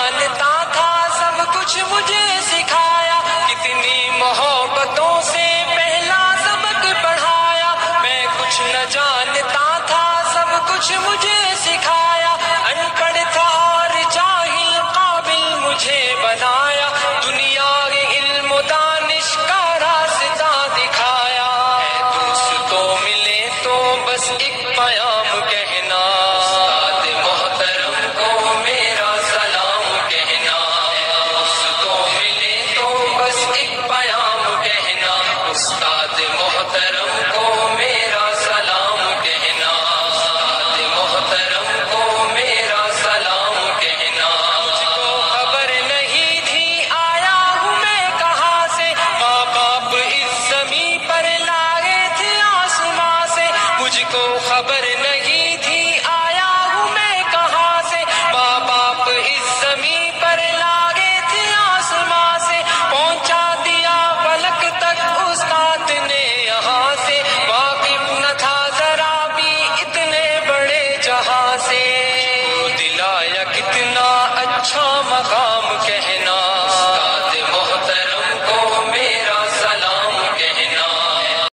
جانتا تھا سب کچھ مجھے سکھایا، کتنی محبتوں سے پہلا سبق پڑھایا، میں کچھ نہ جانتا تھا سب کچھ مجھے سکھایا، ان پڑھ تھا اور جاہل قابل مجھے بنایا، دنیا کے علم و دانش کا راستہ دکھایا، اے دوستوں ملے تو بس ایک پیام کہنا، استاد محترم کو میرا سلام کہنا، اے دوستوں ملے تو بس ایک پیام کہنا، استاد محترم کو میرا سلام کہنا، استاد محترم کو میرا سلام کہنا، مجھ کو خبر نہیں تھی آیا ہوں میں کہاں سے، ماں باپ اس زمیں پر لائے تھے آسماں سے، مجھ کو خبر نہیں تھی آیا ہوں میں کہاں سے، ماں باپ اس زمیں پر لائے تھے آسماں سے، پہنچا دیا فلک تک استاد نے یہاں سے، واقف نہ تھا ذرا بھی اتنے بڑے جہاں سے، دلایا کتنا اچھا مقام